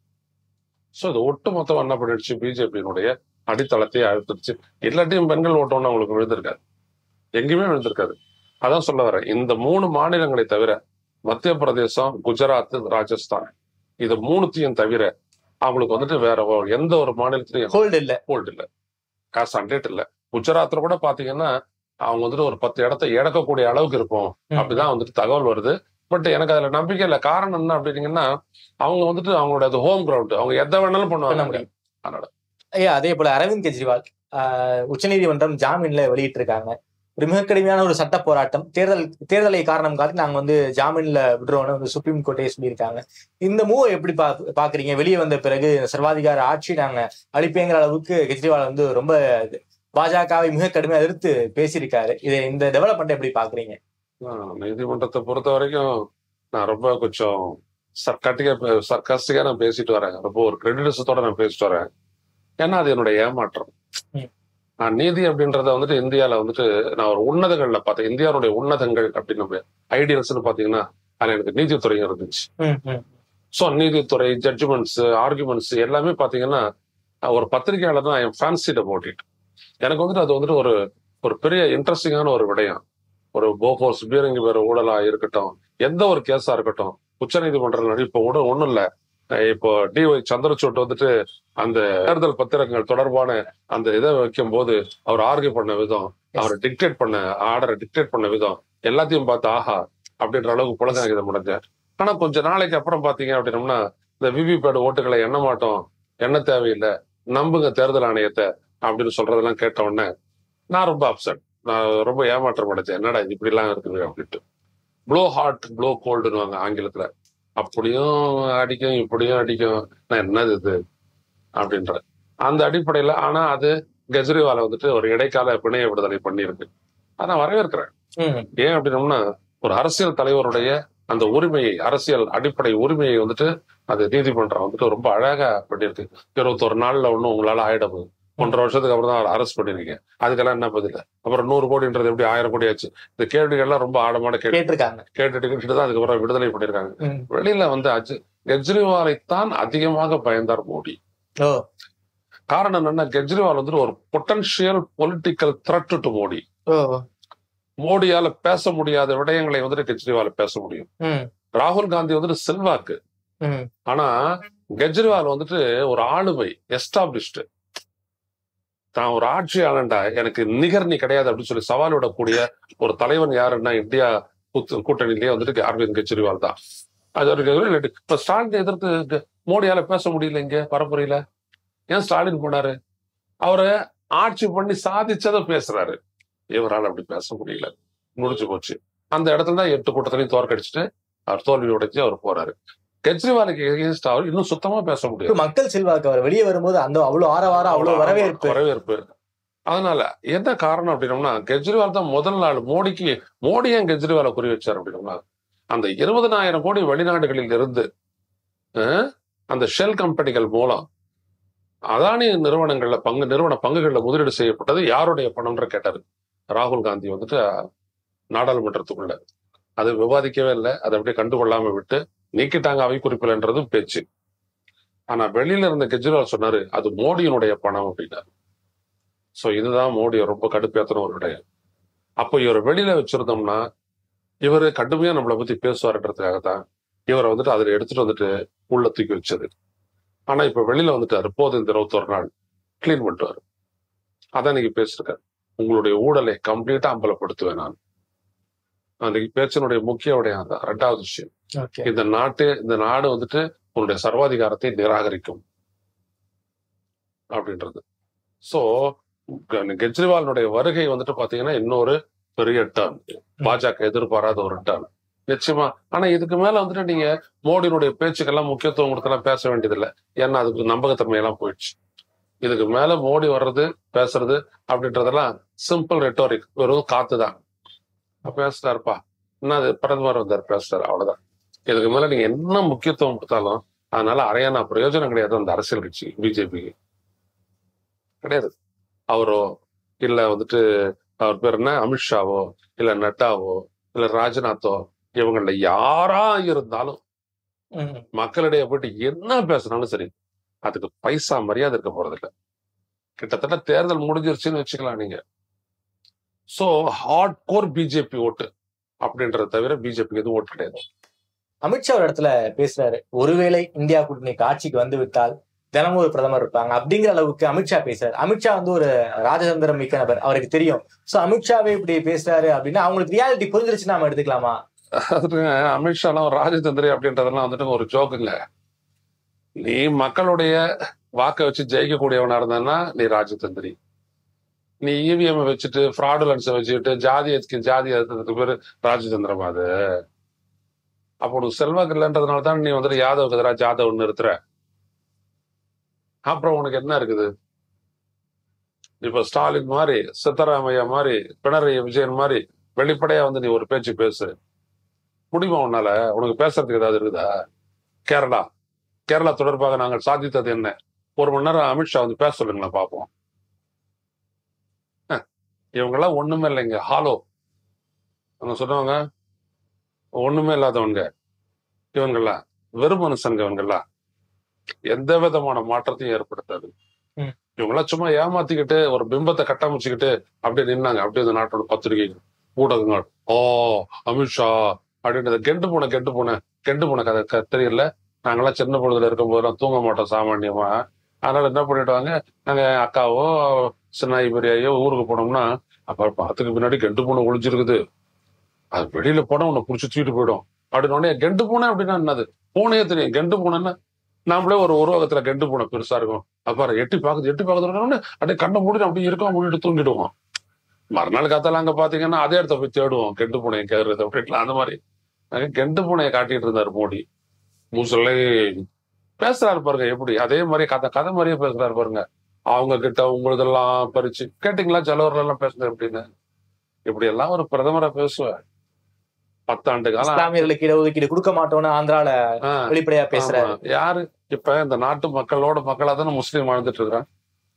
Speaker 4: சோ இது ஒட்டு மொத்தம் என்ன பண்ணிடுச்சு, பிஜேபியினுடைய அடித்தளத்தையே அழுத்திடுச்சு. எல்லாத்தையும் பெண்கள் ஓட்டம்னு அவங்களுக்கு விழுந்திருக்காது, எங்கேயுமே விழுந்திருக்காது. அதான் சொல்ல வரேன், இந்த மூணு மாநிலங்களை தவிர மத்திய பிரதேசம், குஜராத், ராஜஸ்தான், இது மூணுத்தையும் தவிர அவங்களுக்கு வந்துட்டு வேற ஒ- எந்த ஒரு மாநிலத்திலையும்
Speaker 3: ஹோல்டு இல்ல.
Speaker 4: ஹோல்டு இல்லை, காசு அண்டேட் இல்லை. குஜராத்ல கூட பாத்தீங்கன்னா அவங்க வந்துட்டு ஒரு பத்து இடத்தை இழக்கக்கூடிய அளவுக்கு இருக்கும்
Speaker 3: ம்.
Speaker 4: அப்படிதான் வந்துட்டு தகவல் வருது. பட் எனக்கு அதுல நம்பிக்கை இல்லை. காரணம் என்ன அப்படின்னீங்கன்னா, அவங்க வந்துட்டு அவங்களோட அது ஹோம் கிரவுண்ட், அவங்க எதை வேணாலும்
Speaker 3: பண்ண
Speaker 4: பண்ணுவாங்க.
Speaker 3: முடியும்.
Speaker 4: அதனால
Speaker 3: ஐயா, அதே போல அரவிந்த் கெஜ்ரிவால் ஆஹ் உச்சநீதிமன்றம் ஜாமீன்ல வெளியிட்டு இருக்காங்க. ஒரு மிக கடுமையான ஒரு சட்ட போராட்டம், தேர்தல் தேர்தலை காரணம் காட்டி நாங்க வந்து ஜாமீன்ல விடுறோம்னு வந்து சுப்ரீம் கோர்ட்டே சொல்லியிருக்காங்க. இந்த மூவை எப்படி பா பாக்குறீங்க? வெளியே வந்த பிறகு சர்வாதிகார ஆட்சி நாங்க அளிப்பேங்கிற அளவுக்கு கெஜ்ரிவால் வந்து ரொம்ப பாஜகவை மிக கடுமையா எதிர்த்து பேசியிருக்காரு. இதை இந்த டெவலப்மெண்ட் எப்படி பாக்குறீங்க?
Speaker 4: ஆஹ் நீதிமன்றத்தை பொறுத்த வரைக்கும் நான் ரொம்ப கொஞ்சம் சர்க்காட்டிக்கா சர்க்காஸ்டிக்கா நான் பேசிட்டு வரேன், ரொம்ப ஒரு கிரெடிலிசத்தோட நான் பேசிட்டு வரேன். ஏன்னா அது என்னுடைய ஏமாற்றம்.
Speaker 3: ம்.
Speaker 4: நான் நீதி அப்படின்றத வந்துட்டு இந்தியால வந்துட்டு நான் ஒரு உன்னதங்கள்ல பார்த்தேன். இந்தியாவுடைய உன்னதங்கள் அப்படின்னு நம்ம ஐடியல்ஸ்னு பாத்தீங்கன்னா அது எனக்கு நீதித்துறை இருந்துச்சு.
Speaker 3: ம், ம்.
Speaker 4: ஸோ நீதித்துறை, ஜட்ஜ்மெண்ட்ஸ், ஆர்குமெண்ட்ஸ் எல்லாமே பாத்தீங்கன்னா ஒரு பத்திரிகையாளர் தான் என் ஃபேன்சிட போட்டிட்டு எனக்கு வந்துட்டு அது வந்துட்டு ஒரு ஒரு பெரிய இன்ட்ரெஸ்டிங்கான ஒரு விடயம். ஒரு போஃபோர்ஸ் பீரங்கி வேற ஊழலா இருக்கட்டும், எந்த ஒரு கேஸா இருக்கட்டும், உச்ச நீதிமன்றம் இப்போ கூட ஒண்ணும் இல்ல, இப்போ டி ஒய் சந்திரசூட் வந்துட்டு அந்த தேர்தல் பத்திரங்கள் தொடர்பான அந்த இதை வைக்கும் போது அவர் ஆர்கியூ பண்ண விதம், அவரை டிக்டேட் பண்ண ஆர்டரை டிக்டேட் பண்ண விதம் எல்லாத்தையும் பார்த்து ஆஹா அப்படின்ற அளவுக்கு புலங்க இதை முடிஞ்சேன். ஆனா கொஞ்ச நாளைக்கு அப்புறம் பாத்தீங்க அப்படின்னம்னா, இந்த விவிபேட் ஓட்டுகளை எண்ண மாட்டோம், எண்ண தேவையில்லை, நம்புங்க தேர்தல் ஆணையத்தை அப்படின்னு சொல்றதெல்லாம் கேட்ட உடனே நான் ரொம்ப அப்செட், நான் ரொம்ப ஏமாற்றம் அடைச்சேன். என்னடா இது இப்படி எல்லாம் இருக்குது அப்படின்ட்டு. ப்ளோ ஹாட் ப்ளோ கோல்டுன்னு ஆங்கிலத்துல, அப்படியும் அடிக்கும் இப்படியும் அடிக்கும், நான் என்னது இது அப்படின்ற அந்த அடிப்படையில. ஆனா அது கெஜ்ரிவாலை வந்துட்டு ஒரு இடைக்கால பிணைய விடுதலை பண்ணியிருக்கு. அதை நான் வரவேற்கிறேன்.
Speaker 3: ம்.
Speaker 4: ஏன் அப்படின்னம்னா, ஒரு அரசியல் தலைவருடைய அந்த உரிமையை, அரசியல் அடிப்படை உரிமையை வந்துட்டு அது நீதிமன்றம் வந்துட்டு ரொம்ப அழகா பண்ணியிருக்கு. இருபத்தொரு நாள்ல ஒண்ணும் உங்களால ஆயிடும், ஒன்றரை வருஷத்துக்கு அப்புறம் தான் அவர் அரெஸ்ட் பண்ணிருக்கீங்க, அதுக்கெல்லாம் என்ன பதில்? அப்புறம் நூறு கோடின்றது எப்படி ஆயிரம் கோடி ஆச்சு? இந்த கேள்விகள்லாம் ரொம்ப ஆழமான கேள்வி
Speaker 3: கேட்டிருக்காங்க.
Speaker 4: கேட்டுட்டு கேட்டுட்டு தான் அதுக்கப்புறம் விடுதலை பண்ணிருக்காங்க.
Speaker 3: ம்.
Speaker 4: வெளியில வந்து அஜ் கெஜ்ரிவாலைத்தான் அதிகமாக பயந்தார் மோடி.
Speaker 3: ஓ.
Speaker 4: காரணம் என்னன்னா, கெஜ்ரிவால் வந்துட்டு ஒரு potential political threat to Modi.
Speaker 3: ஓ.
Speaker 4: மோடியால பேச முடியாத விடயங்களை வந்துட்டு கெஜ்ரிவால பேச முடியும்.
Speaker 3: ம்.
Speaker 4: ராகுல் காந்தி வந்துட்டு செல்வாக்கு,
Speaker 3: ம்.
Speaker 4: ஆனா கெஜ்ரிவால் வந்துட்டு ஒரு ஆளுமை, எஸ்டாப்ளிஷ்டு, தான் ஒரு ஆட்சியாளன்டா, எனக்கு நிகர் நீ கிடையாது அப்படின்னு சொல்லி சவால் விடக்கூடிய ஒரு தலைவன் யாருன்னா இந்தியா கூத்து- கூட்டணியிலேயே வந்துட்டு அரவிந்த் கெஜ்ரிவால் தான். அது ஒரு இப்ப ஸ்டாலின் எதிர்த்து மோடியால பேச முடியல இங்க பரப்புரையில. ஏன் ஸ்டாலின் போனாரு? அவரை ஆட்சி பண்ணி சாதிச்சதை பேசுறாரு, இவரால் அப்படி பேச முடியல, முடிஞ்சு போச்சு. அந்த இடத்துல தான் எட்டு கூட்டத்திலையும் தோற்கடிச்சுட்டு அவர் தோல்வி உடைச்சு அவர் போறாரு. கெஜ்ரிவாலுக்கு எகென்ஸ்ட் அவர் இன்னும் சுத்தமா பேச முடியாது.
Speaker 3: மக்கள் செல்வாக்கு அவர் வெளியே வரும்போது அந்த அவ்வளவு ஆரவாரம், அவ்வளவு வரவேற்பு.
Speaker 4: வரவேற்பு அதனால என்ன காரணம் அப்படின்னோம்னா, கெஜ்ரிவால் தான் முதல் நாள் மோடிக்கு மோடி ஏன் கெஜ்ரிவாலை குறி வச்சார் அப்படின்னோம்னா, அந்த இருபதனாயிரம் கோடி வெளிநாடுகளில் இருந்து அஹ், அந்த ஷெல் கம்பெனிகள் மூலம் அதானி நிறுவனங்கள்ல பங்கு நிறுவன பங்குகள்ல முதலீடு செய்யப்பட்டது யாருடைய பணம்ன்ற கேட்டாரு ராகுல் காந்தி வந்துட்டு நாடாளுமன்றத்துக்குள்ள. அதை விவாதிக்கவே இல்லை, அதை அப்படியே கண்டுகொள்ளாம விட்டு நீக்கிட்டாங்க அவை குறிப்பில்ன்றது பேச்சு. ஆனா வெளியில இருந்த கெஜ்ரிவால் சொன்னாரு அது மோடியினுடைய பணம் அப்படின்னாரு. சோ இதுதான் மோடியை ரொம்ப கடுப்பேத்தன ஒரு விடயம். அப்போ இவர் வெளியில வச்சிருந்தோம்னா இவரு கடுமையா நம்மளை பத்தி பேசுவாருன்றதுக்காகத்தான் இவரை வந்துட்டு அதுல எடுத்துட்டு வந்துட்டு உள்ள தூக்கி வச்சது. ஆனா இப்ப வெளியில வந்துட்டாரு, போதும் இந்த இருபத்தொரு நாள் கிளீன் பண்ணிட்டுவாரு. அதான் இன்னைக்கு பேசிருக்காரு, உங்களுடைய ஊழலை கம்ப்ளீட்டா அம்பலப்படுத்துவேன் நான். அன்னைக்கு பேச்சினுடைய முக்கிய விடயம் தான். ரெண்டாவது விஷயம்,
Speaker 3: ஓகே
Speaker 4: இந்த நாட்டு இந்த நாடு வந்துட்டு உன்னுடைய சர்வாதிகாரத்தை நிராகரிக்கும் அப்படின்றது. சோ கெஜ்ரிவாலினுடைய வருகை வந்துட்டு பாத்தீங்கன்னா இன்னொரு பெரிய டர்ன், பாஜக எதிர்பாராத ஒரு டர்ன் நிச்சயமா. ஆனா இதுக்கு மேல வந்துட்டு நீங்க மோடியினுடைய பேச்சுக்கெல்லாம் முக்கியத்துவம் கொடுத்தெல்லாம் பேச வேண்டியதில்லை, ஏன்னா அதுக்கு நம்பகத்தன்மை எல்லாம் போயிடுச்சு. இதுக்கு மேல மோடி வர்றது பேசுறது அப்படின்றதெல்லாம் சிம்பிள் ரெட்டோரிக், வெறும் காத்துதான். பேசுறாருப்பா, என்ன அது பிரதமர் வந்தார் பேசுறாரு, அவ்வளவுதான். இதுக்கு மேல நீங்க என்ன முக்கியத்துவம் கொடுத்தாலும் அதனால அரையான பிரயோஜனம் கிடையாது அந்த அரசியல் கட்சி பிஜேபிக்கு கிடையாது. அவரோ இல்ல வந்துட்டு அவர் பேர் என்ன அமித்ஷாவோ இல்ல நட்டாவோ இல்ல ராஜ்நாத்தோ இவங்கள யாரா இருந்தாலும் மக்களிடையே போயிட்டு என்ன பேசினாலும் சரி அதுக்கு பைசா மரியாதை இருக்க போறதில்லை. கிட்டத்தட்ட தேர்தல் முடிஞ்சிருச்சுன்னு வச்சுக்கலாம் நீங்க. சோ ஹார்ட் கோர் பிஜேபி ஓட்டு அப்படின்றத தவிர பிஜேபிக்கு எதுவும் ஓட்டு கிடையாது.
Speaker 3: அமித்ஷா ஒரு இடத்துல பேசுறாரு, ஒருவேளை இந்தியா கூட்டணிக்கு ஆட்சிக்கு வந்து விட்டால் தினமும் ஒரு பிரதமர் இருப்பாங்க அப்படிங்கிற அளவுக்கு அமித்ஷா பேசுறாரு. அமித்ஷா வந்து ஒரு ராஜதந்திரம் மிக்க நபர், அவருக்கு தெரியும். சோ அமித்ஷாவே இப்படி பேசுறாரு அப்படின்னா அவங்களுக்கு ரியாலிட்டி புரிஞ்சிருச்சு நாம எடுத்துக்கலாமா?
Speaker 4: அமித்ஷாலாம் ராஜதந்திரி அப்படின்றதெல்லாம் வந்துட்டு ஒரு ஜோக்குங்க. நீ மக்களுடைய வாக்கை வச்சு ஜெயிக்கக்கூடியவனா இருந்தான்னா நீ ராஜதந்திரி. நீ இவிஎம் வச்சுட்டு ஃப்ராடுலன்ஸை வச்சுக்கிட்டு ஜாதி ஜாதி எதிர்த்ததுக்கு பேரு ராஜதந்திரமா? அது அப்போ உனக்கு செல்வாக்கு இல்லைன்றதுனால தான் நீ வந்துட்டு யாதவ் எதிராக ஜாதவ் நிறுத்துற. அப்புறம் உனக்கு என்ன இருக்குது? இப்ப ஸ்டாலின் மாதிரி சித்தராமையா மாதிரி பினராயி விஜயன் மாதிரி வெளிப்படையா வந்து நீ ஒரு பேச்சு பேசு முடியுமா உன்னால? உனக்கு பேசுறதுக்கு ஏதாவது இருக்குதா? கேரளா கேரளா தொடர்பாக நாங்கள் சாதித்தது என்ன? ஒரு மணி நேரம் அமித்ஷா வந்து பேச சொல்லுங்களா பார்ப்போம். இவங்கெல்லாம் ஒண்ணுமே இல்லைங்க, ஹாலோ. அவங்க சொன்னவங்க ஒண்ணுமே இல்லாதவங்க இவங்கெல்லாம், வெறும் மனுஷங்க இவங்கெல்லாம், எந்த விதமான மாற்றத்தையும் ஏற்படுத்தாது. இவங்கெல்லாம் சும்மா ஏமாத்திக்கிட்டு ஒரு பிம்பத்தை கட்டமைச்சுக்கிட்டு அப்படியே நின்னாங்க. அப்படியே இந்த நாட்டோட பத்திரிகை ஊடகங்கள் ஓ அமித்ஷா அப்படின்றத கெண்டு போன கெண்டு போன கெண்டு போன கதை தெரியல. நாங்கெல்லாம் சின்ன பொழுதுல இருக்கும் போதெல்லாம் தூங்க மாட்டோம் சாமானியமா. அதனால என்ன பண்ணிடுவாங்க, நாங்க அக்காவோ சின்னாயி பெரியாயோ ஊருக்கு போனோம்னா அப்ப படத்துக்கு பின்னாடி கெண்டு பூனை ஒளிஞ்சிருக்குது, அது வெளியில போனா உன்னை புடிச்சு தூக்கிட்டு போயிடும் அப்படின்னு. கெண்டு பூனை அப்படின்னா என்னது? பூனையே தெரியும். கெண்டு பூனைன்னா நாமளே ஒரு உருவகத்துல கெண்டு பூனை பெருசா இருக்கும், அப்பாரு எட்டி பாக்குது எட்டி பாக்குறது அப்படியே கண்ணை மூடிட்டு அப்படியே இருக்கோம், மூடிட்டு தூங்கிடுவோம். மறுநாள் காத்தால அங்க பாத்தீங்கன்னா அதே இடத்த போய் தேடுவோம், கெண்டு பூனையை கேடுறது அப்படின்லாம். அந்த மாதிரி நாங்க கெண்டு பூனையை காட்டிட்டு இருந்தாரு மோடி. மூசல்ல பேசுறாரு பாருங்க எப்படி, அதே மாதிரி கதை கதை மாதிரியே பேசுறாரு பாருங்க. அவங்க கிட்ட உங்களதெல்லாம் பறிச்சு கேட்டீங்களா? ஜலவரில் எல்லாம் பேசுறேன் அப்படின்னு. இப்படி எல்லாம் ஒரு பிரதமரை பேசுவேன். பத்தாண்டு காலம்
Speaker 3: இஸ்லாமியர்களுக்கு இடஒதுக்கீடு கொடுக்க மாட்டோம்னு ஆந்திரால வெளிப்படையா பேசுறாரு.
Speaker 4: யாரு? இப்ப இந்த நாட்டு மக்களோட மக்களா தானே முஸ்லீம் வாழ்ந்துட்டு இருக்கிறான்.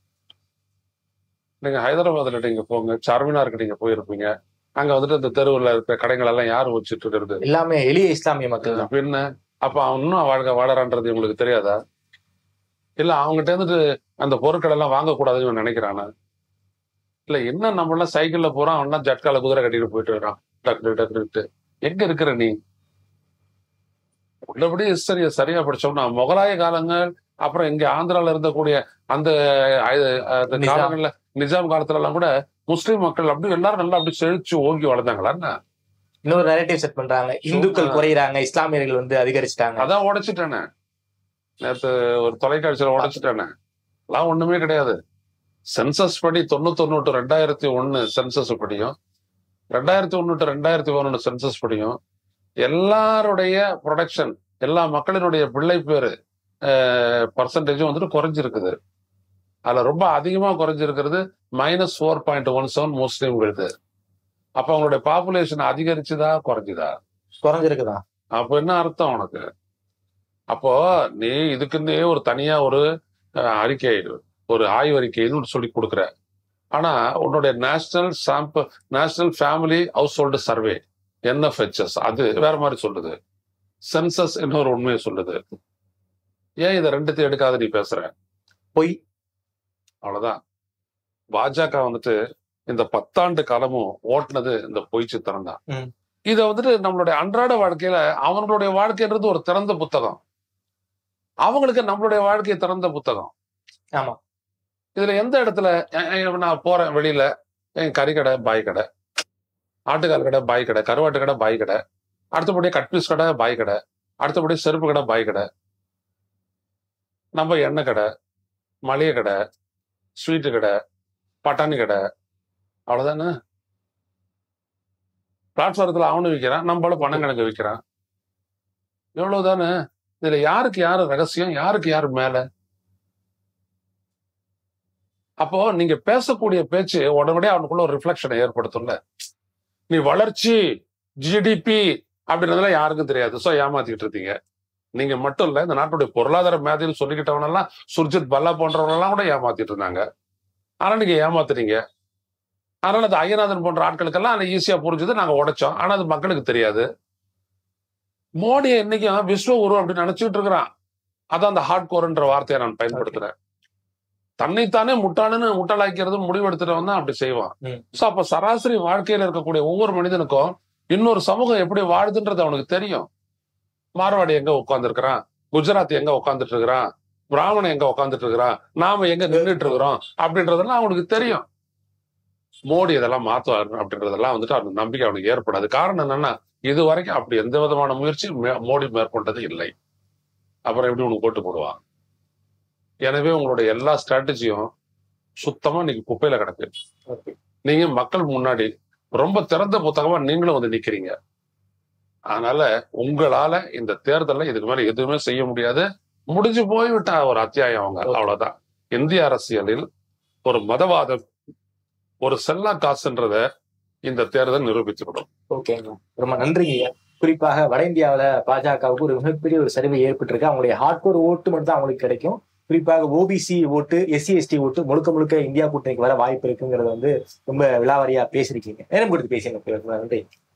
Speaker 4: நீங்க ஹைதராபாத்ல நீங்க போங்க, சார்மினாருக்கு நீங்க போயிருப்பீங்க. அங்க வந்துட்டு இந்த தெருவுல இருக்க கடைகள் எல்லாம் யாரு வச்சுட்டு இருக்கிறது?
Speaker 3: எல்லாமே எளிய இஸ்லாமிய மக்கள் தான்.
Speaker 4: பின்ன அப்ப அவன் இன்னும் வாழ்க்கை வாழறான்றது உங்களுக்கு தெரியாதா? இல்ல அவங்ககிட்ட இருந்துட்டு அந்த பொருட்கள் எல்லாம் வாங்கக்கூடாதுன்னு நினைக்கிறானா? இல்ல என்ன நம்ம எல்லாம் சைக்கிள்ல போறோம், அவன் ஜட்கால குதிரை கட்டிட்டு போயிட்டு வரான் டக்கு டக்குட்டு. எங்க இருக்கிற நீ? உள்ளபடி ஹிஸ்டரிய சரியா படிச்சோம்னா முகலாய காலங்கள், அப்புறம் இங்க ஆந்திரால இருந்தக்கூடிய அந்த காலங்கள்ல நிஜாம் காலத்துல எல்லாம் கூட முஸ்லீம் மக்கள் அப்படி எல்லாரும் நல்லா அப்படி செழிச்சு ஓங்கி வளர்ந்தாங்களா?
Speaker 3: இன்னொரு நரேட்டிவ் செட் பண்றாங்க, இந்துக்கள் குறையிறாங்க, இஸ்லாமியர்கள் வந்து அதிகரிச்சுட்டாங்க.
Speaker 4: அதான் உடைச்சிட்டானே நேத்து ஒரு தொலைக்காட்சியில உடைச்சிட்டானே. எல்லாம் ஒண்ணுமே கிடையாது. சென்சஸ் படி தொண்ணூத்தி ஒண்ணு டு ரெண்டாயிரத்தி ஒண்ணு சென்சஸ் படியும், ரெண்டாயிரத்தி ஒண்ணு டு ரெண்டாயிரத்தி பதினொன்னு சென்சஸ் படியும். எல்லாருடைய ப்ரொடக்ஷன், எல்லா மக்களினுடைய பிள்ளை பேரு பர்சன்டேஜும் வந்துட்டு குறைஞ்சிருக்குது. அதுல ரொம்ப அதிகமா குறைஞ்சிருக்கிறது minus four point one seven முஸ்லீம்களுக்கு. அப்ப அவங்களுடைய பாப்புலேஷன் அதிகரிச்சுதா குறைஞ்சுதா?
Speaker 3: குறைஞ்சிருக்குதான்.
Speaker 4: அப்ப என்ன அர்த்தம் உனக்கு? அப்போ நீ இதுக்குன்னே ஒரு தனியா ஒரு அறிக்கை, ஒரு ஆய்வறிக்கைன்னு சொல்லி கொடுக்குற. ஆனா உன்னுடைய national sample national family household survey NFHS அது வேற மாதிரி சொல்லுது. சென்சஸ் இன்னொரு உண்மையை சொல்லுது. ஏன் இதை ரெண்டுத்தையும் எடுக்காத நீ பேசுற?
Speaker 3: பொய்.
Speaker 4: அவ்வளவுதான். பாஜக வந்துட்டு இந்த பத்தாண்டு காலமும் ஓட்டுனது இந்த பொய் சித்திரம் தான். இத வந்துட்டு நம்மளுடைய அன்றாட வாழ்க்கையில அவங்களுடைய வாழ்க்கைன்றது ஒரு திறந்த புத்தகம், அவங்களுக்கு நம்மளுடைய வாழ்க்கை திறந்த புத்தகம்.
Speaker 3: ஆமா.
Speaker 4: இதுல எந்த இடத்துல நான் போறேன் வெளியில, என் கறி கடை பாய் கடை, ஆட்டுக்கால் கடை பாய் கடை, கருவாட்டு கடை பாய் கடை, அடுத்தபடியே கட்பீஸ் கடை பாய் கடை, அடுத்தபடியே செருப்பு கடை பாய் கடை, நம்ம எண்ணெய் கடை, மளிகை கடை, ஸ்வீட்டு கடை, பட்டாணி கடை, அவ்வளவுதானே. பிளாட்ஃபாரத்துல அவனு விற்கிறான், நம்மள பணம் கணக்கு விற்கிறான், எவ்வளவுதானே. இதுல யாருக்கு யாரு ரகசியம், யாருக்கு யாரு மேல? அப்போ நீங்க பேசக்கூடிய பேச்சு உடனடியே அவனுக்குள்ள ஒரு ரிஃப்ளெக்ஷனை ஏற்படுத்தும்ல. நீ வளர்ச்சி ஜிடிபி அப்படின்றதெல்லாம் யாருக்கும் தெரியாது. சோ ஏமாத்திட்டு இருக்கீங்க. நீங்க மட்டும் இல்ல, இந்த நாட்டுடைய பொருளாதார மேதையில் சொல்லிக்கிட்டவனெல்லாம் சுர்ஜித் பல்லா போன்றவனெல்லாம் கூட ஏமாத்திட்டு இருந்தாங்க. ஆனா நீங்க ஏமாத்துறீங்க. அதனால அது ஐயநாதன் போன்ற ஆட்களுக்கெல்லாம் அது ஈஸியா புரிஞ்சது, நாங்க உடைச்சோம். ஆனா அது மக்களுக்கு தெரியாது. மோடியை இன்னைக்கும் விஸ்வ குரு அப்படின்னு நினைச்சுட்டு இருக்கிறான். அதான் அந்த ஹார்ட் கோர்ன்ற வார்த்தையை நான் பயன்படுத்துறேன். தன்னைத்தானே முட்டாளுன்னு முட்டாளாக்கிறது முடிவெடுத்துட்டவன் தான் அப்படி செய்வான். சோ அப்ப சராசரி வாழ்க்கையில இருக்கக்கூடிய ஒவ்வொரு மனிதனுக்கும் இன்னொரு சமூகம் எப்படி வாழுதுன்றது அவனுக்கு தெரியும். மார்வாடி எங்க உட்கார்ந்து இருக்கிறான், குஜராத் எங்க உட்காந்துட்டு இருக்கிறான், பிராமணன் எங்க உட்காந்துட்டு இருக்கிறான், நாம எங்க நின்றுட்டு இருக்கிறோம் அப்படின்றதெல்லாம் அவனுக்கு தெரியும். மோடி இதெல்லாம் மாத்துவாரு அப்படின்றதெல்லாம் வந்துட்டு அவனுக்கு நம்பிக்கை அவனுக்கு ஏற்படாது. காரணம் என்னன்னா, இது வரைக்கும் அப்படி எந்த விதமான முயற்சி மோடி மேற்கொண்டது இல்லை. அப்புறம் எப்படி உனக்கு போட்டு போடுவான்? எனவே உங்களுடைய எல்லா ஸ்ட்ராட்டஜியும் சுத்தமா இன்னைக்கு குப்பையில கிடக்கு. நீங்க மக்கள் முன்னாடி ரொம்ப திறந்த புத்தகமா நீங்களும் வந்து நிக்கிறீங்க. அதனால உங்களால இந்த தேர்தல்ல இதுக்கு மேல எதுவுமே செய்ய முடியாது. முடிஞ்சு போய்விட்டா ஒரு அத்தியாயம் அவங்க, அவ்வளவுதான். இந்திய அரசியலில் ஒரு மதவாதம், ஒரு செல்லா காசுன்றத இந்த தேர்தல் நிரூபித்துவிடும்.
Speaker 3: ஓகேங்க, ரொம்ப நன்றிங்க. குறிப்பாக வட இந்தியாவில பாஜகவுக்கு ஒரு மிகப்பெரிய ஒரு சரிவை ஏற்பட்டிருக்கு. அவங்களுடைய ஹார்ட்கோர் ஓட்டு மட்டும் தான் அவங்களுக்கு கிடைக்கும். குறிப்பாக ஓபிசி ஓட்டு, எஸ்சி எஸ்டி ஓட்டு முழுக்க முழுக்க இந்தியா கூட்டணிக்கு வர வாய்ப்பு இருக்குங்கிறத வந்து ரொம்ப விலாவாரியா பேசிருக்கீங்க. நேரம் கொடுத்து பேசிங்க. நன்றி.